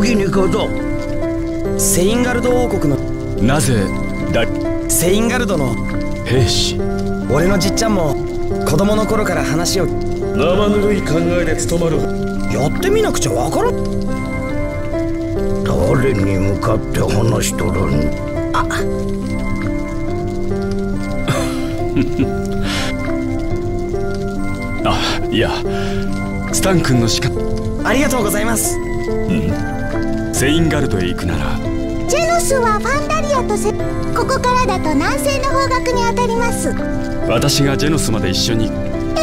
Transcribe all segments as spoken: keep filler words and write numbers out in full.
時に小僧。 セインガルド王国のなぜだセインガルドの兵士。 俺のじっちゃんも子供の頃から話を生ぬるい考えで務まる。 やってみなくちゃわからん。 誰に向かって話しとるん。 ああ、いやスタン君のしかありがとうございます。 うん、セインガルドへ行くならジェノスはファンダリアとせここからだと南西の方角に当たります。 私がジェノスまで一緒に。 え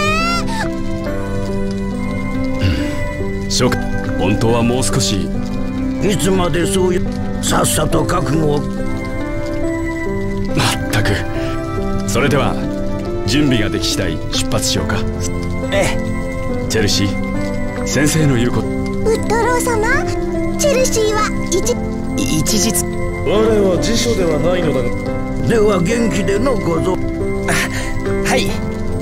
えー、ショック。本当はもう少し。 いつまでそういう。さっさと覚悟を。 まったく。それでは準備ができ次第出発しようか。 ええ。 チェルシー、先生の言うこと。 ウッドロー様、チェルシーは一一日。 我は辞書ではないのだが。 では元気での小僧。 あ、はい。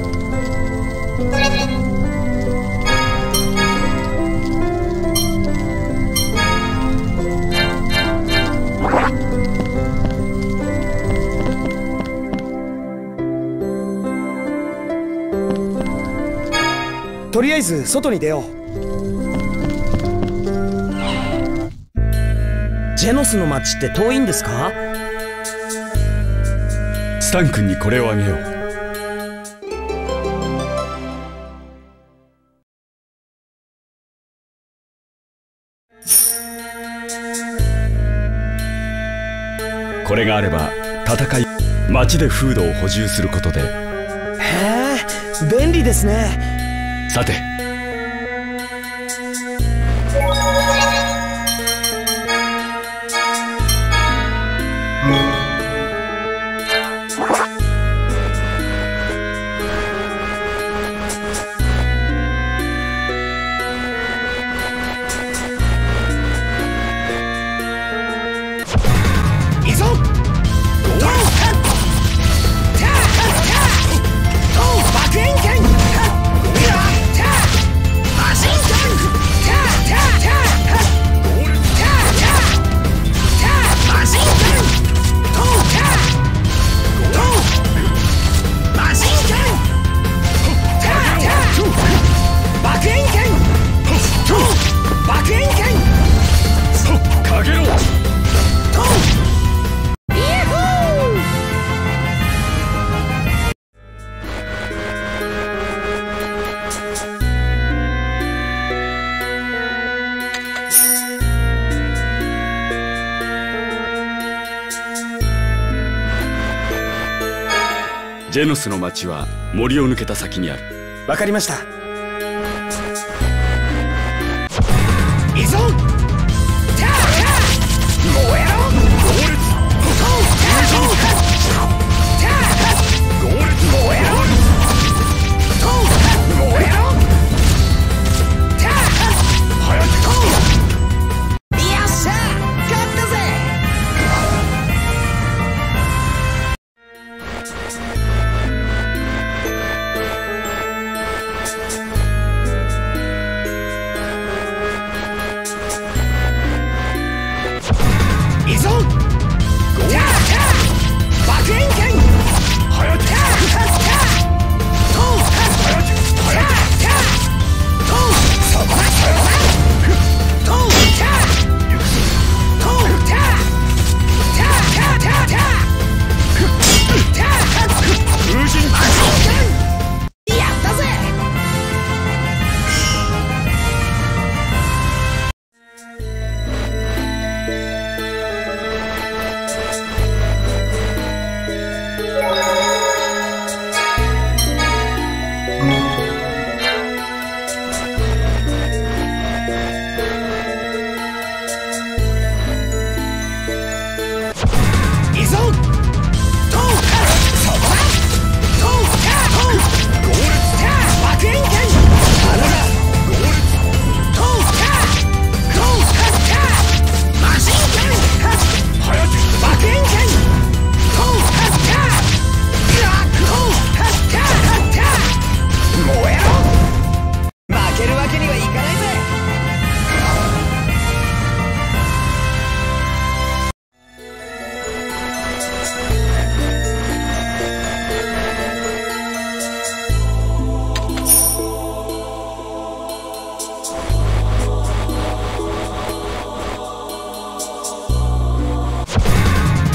とりあえず外に出よう。ジェノスの町って遠いんですか？ スタン君にこれをあげよう。これがあれば戦い町で風土を補充することで。 へえ、便利ですね。 さてジェノスの町は森を抜けた先にある。 わかりました。 いぞ。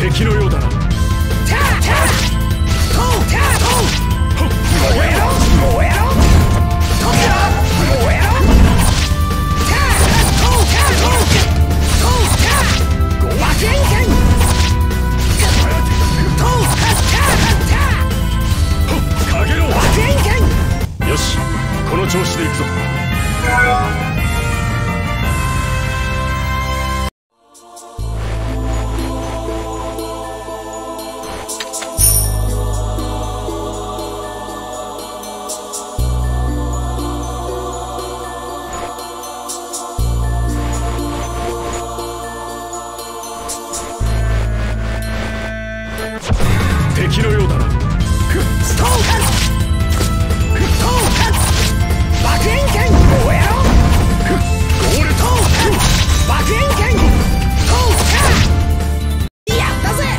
敵のようだな。よし、この調子でいくぞ。敵のようだな。ストーカー爆炎剣燃えろ。ゴールト爆炎剣トーやったぜ。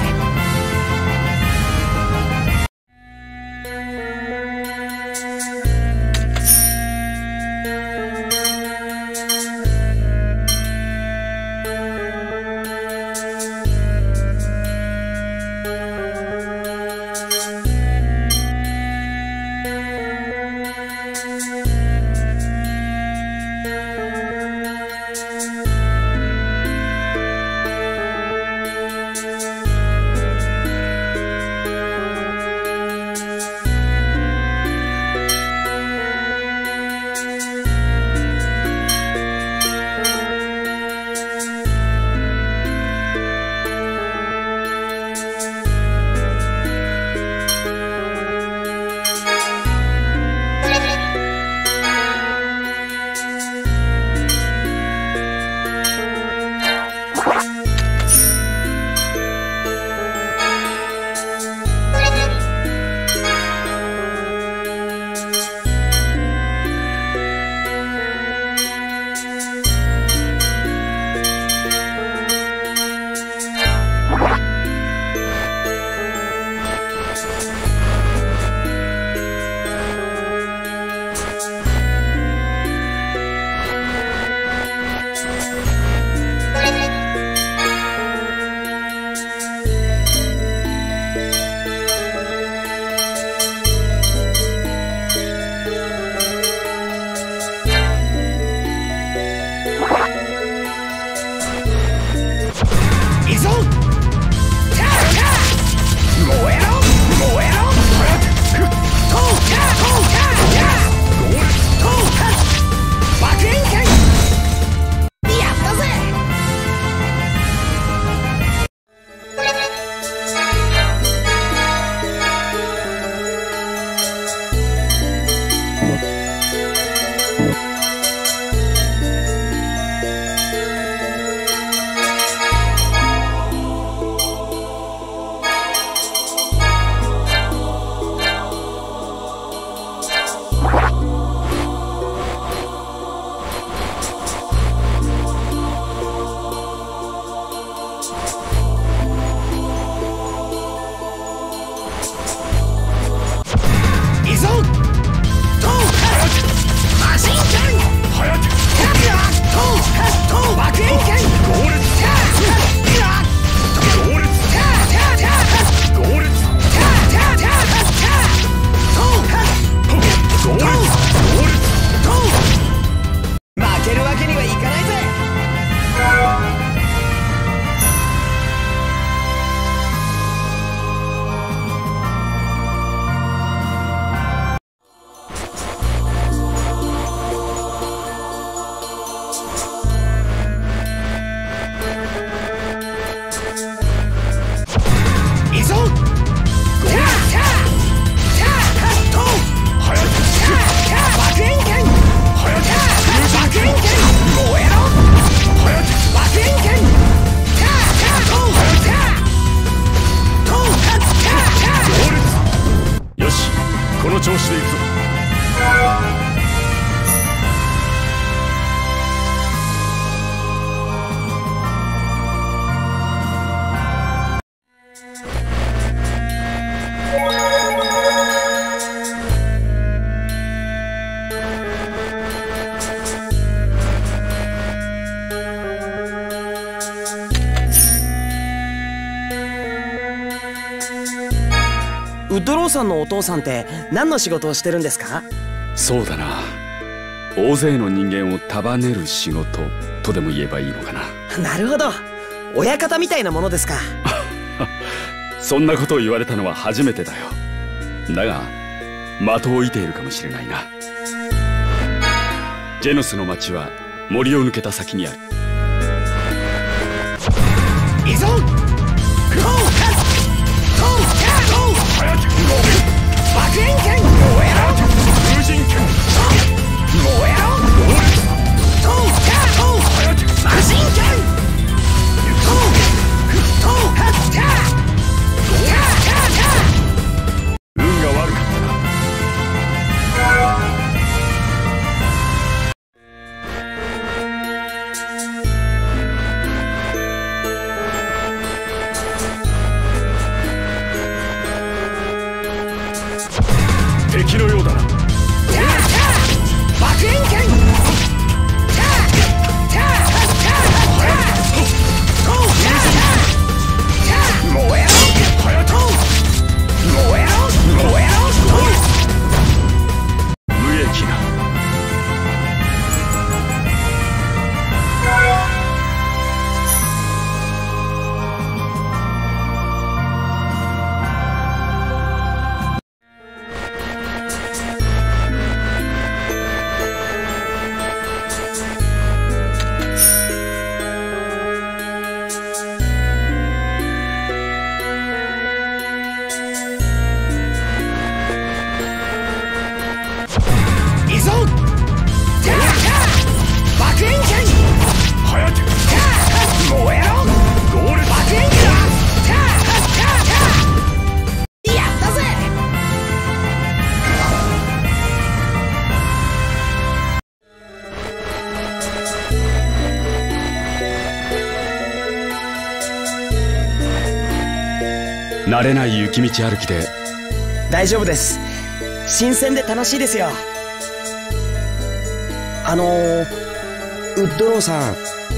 ッドローさんのお父さんって何の仕事をしてるんですか？ そうだな、大勢の人間を束ねる仕事とでも言えばいいのかな。 なるほど、親方みたいなものですか。 そんなことを言われたのは初めてだよ。だが的を射ているかもしれないな。ジェノスの町は森を抜けた先にある。 いぞ、爆炎剣燃えろ、風神剣燃えろ、魔神剣運が悪かったな。敵のようだな。 爆炎剣燃えろ、燃えろ、燃えろ、 無益な。慣れない雪道歩きで。 大丈夫です、新鮮で楽しいですよ。あのー、ウッドローさん、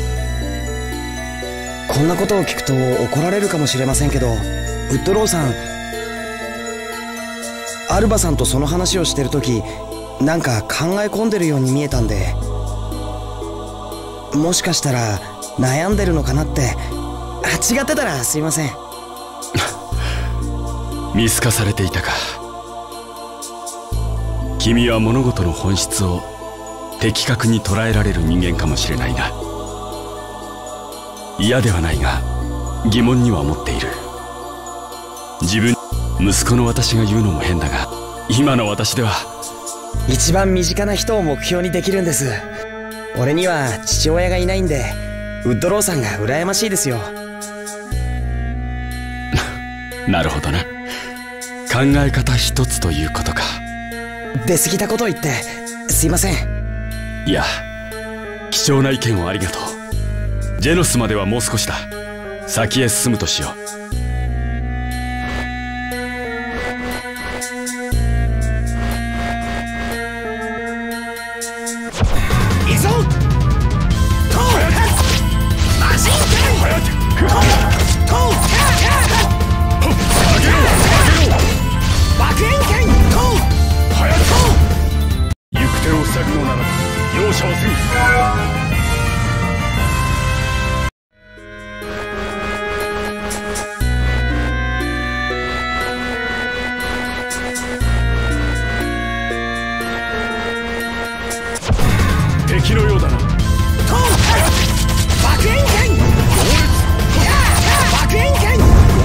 こんなことを聞くと怒られるかもしれませんけど、ウッドローさん、アルバさんとその話をしてる時なんか考え込んでるように見えたんで、もしかしたら悩んでるのかなって。違ってたらすいません。 見透かされていたか。君は物事の本質を的確に捉えられる人間かもしれないな。嫌ではないが疑問には思っている。自分、息子の私が言うのも変だが、今の私では。 一番身近な人を目標にできるんです。俺には父親がいないんで、ウッドローさんが羨ましいですよ。 なるほどな、考え方一つということか。 出過ぎたことを言ってすいません。 いや、貴重な意見をありがとう。ジェノスまではもう少しだ。先へ進むとしよう。敵のようだな。爆炎剣爆炎剣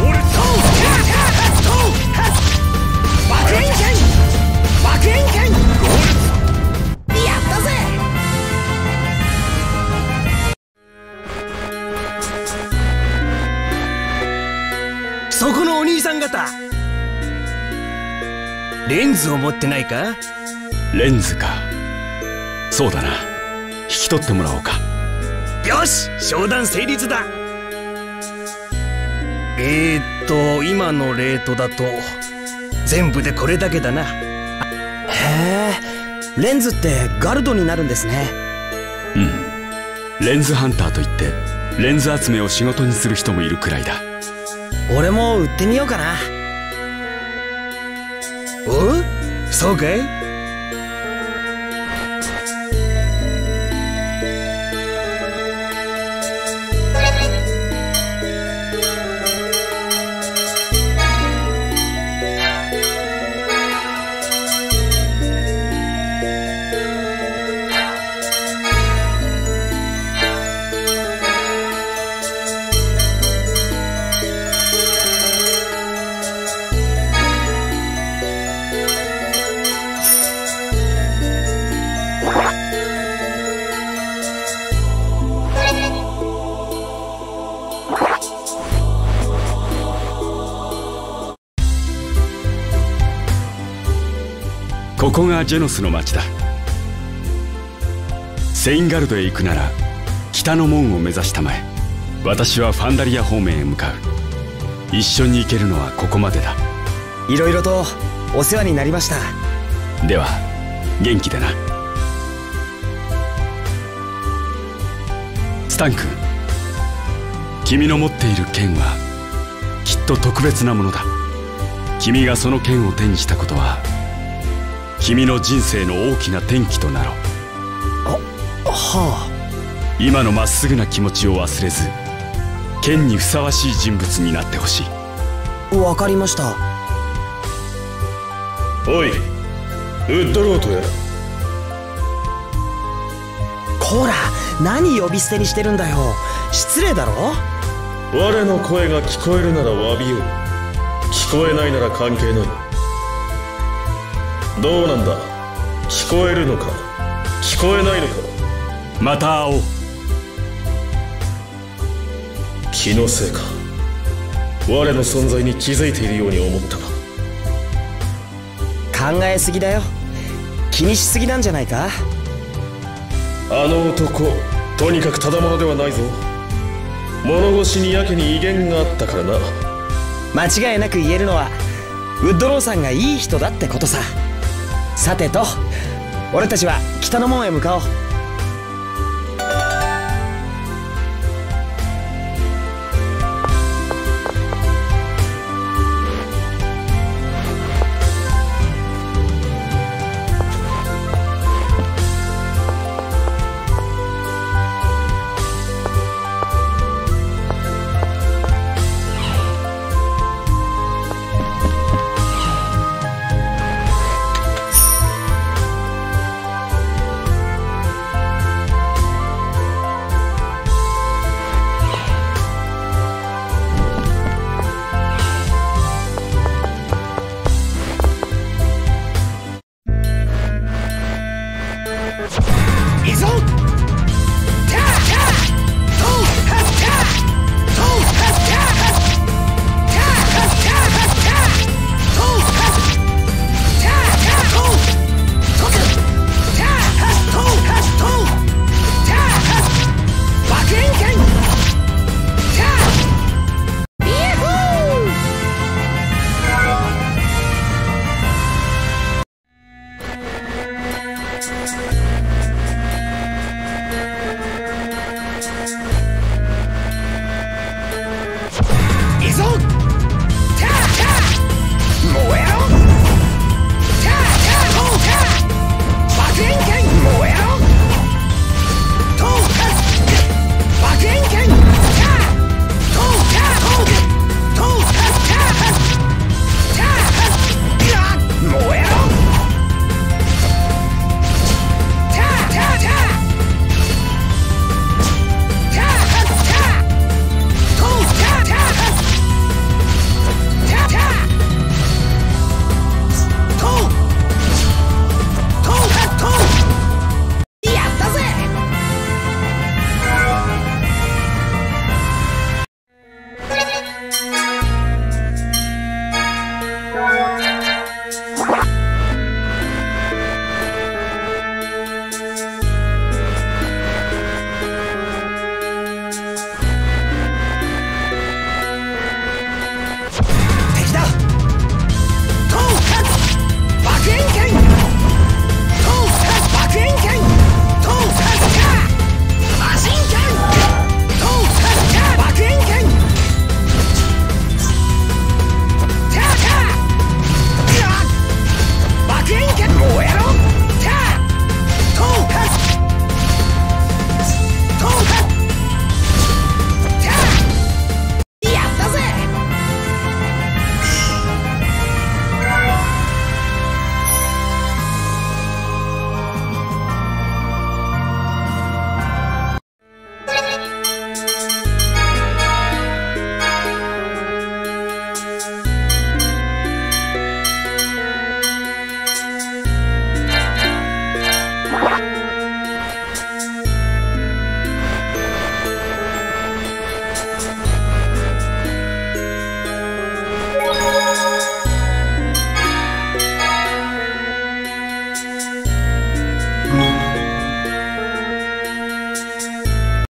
爆炎剣爆炎剣やったぜ。 そこのお兄さん方、レンズを持ってないか？ レンズか。そうだな、引き取ってもらおうか。 よし、商談成立だ。えーっと今のレートだと全部でこれだけだな。 へえ、レンズってガルドになるんですね。 うん、レンズハンターといってレンズ集めを仕事にする人もいるくらいだ。 俺も売ってみようかな。 お？そうかい？ ここがジェノスの町だ。セインガルドへ行くなら北の門を目指したまえ。私はファンダリア方面へ向かう。一緒に行けるのはここまでだ。 いろいろとお世話になりました。 では元気でな。スタン君、君の持っている剣はきっと特別なものだ。君がその剣を手にしたことは君の人生の大きな転機となろう。 あ、はあ。 今のまっすぐな気持ちを忘れず、剣にふさわしい人物になってほしい。 わかりました。 おい、ウッドロートやら。 こら、何呼び捨てにしてるんだよ。失礼だろ。 我の声が聞こえるなら詫びよう。聞こえないなら関係ない。どうなんだ、聞こえるのか聞こえないのか。 また会おう。 気のせいか。我の存在に気づいているように思ったが。 考えすぎだよ。気にしすぎなんじゃないか。 あの男、とにかくただ者ではないぞ。物腰にやけに威厳があったからな。 間違いなく言えるのはウッドローさんがいい人だってことさ。さてと、俺たちは北の門へ向かおう。